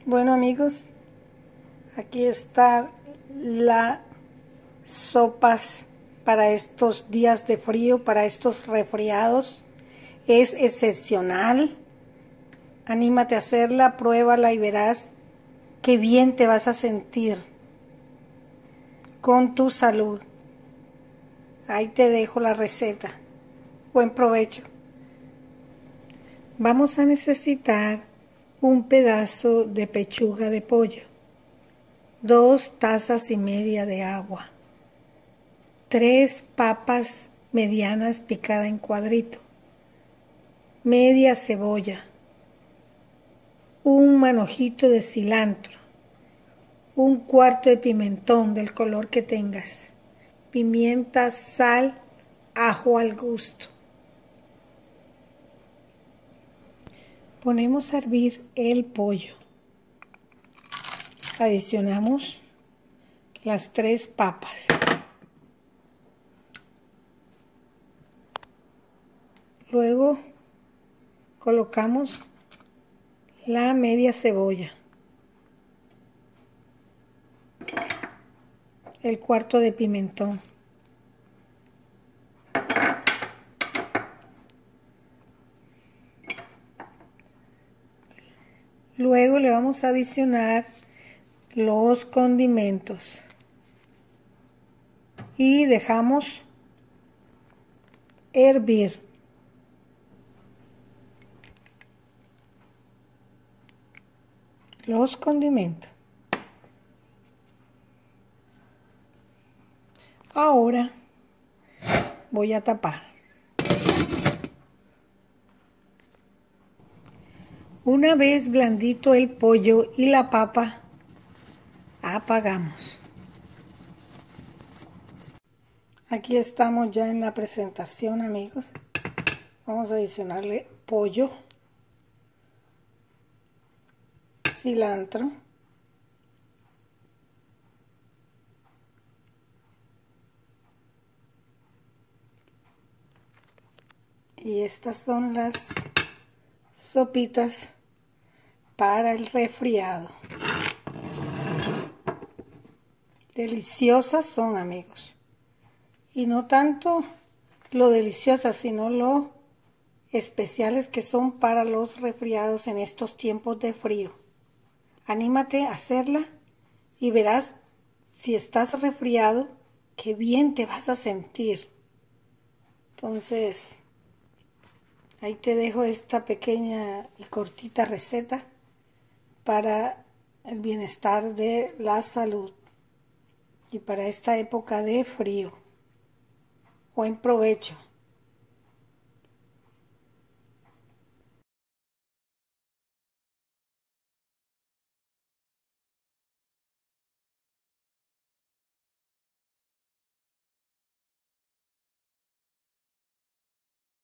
Bueno amigos, aquí está las sopas para estos días de frío, para estos resfriados. Es excepcional. Anímate a hacerla, pruébala y verás qué bien te vas a sentir con tu salud. Ahí te dejo la receta. Buen provecho. Vamos a necesitar un pedazo de pechuga de pollo, 2 tazas y media de agua, 3 papas medianas picadas en cuadrito, media cebolla, un manojito de cilantro, un cuarto de pimentón del color que tengas, pimienta, sal, ajo al gusto. Ponemos a hervir el pollo. Adicionamos las 3 papas. Luego colocamos la media cebolla, el cuarto de pimentón, luego le vamos a adicionar los condimentos y dejamos hervir. Los condimentos. Ahora voy a tapar. Una vez blandito el pollo y la papa, apagamos. Aquí estamos ya en la presentación, amigos. Vamos a adicionarle pollo, cilantro, y estas son las sopitas para el resfriado. Deliciosas son, amigos, y no tanto lo deliciosas, sino lo especiales que son para los resfriados en estos tiempos de frío. Anímate a hacerla y verás, si estás resfriado, qué bien te vas a sentir. Entonces, ahí te dejo esta pequeña y cortita receta para el bienestar de la salud y para esta época de frío. Buen provecho.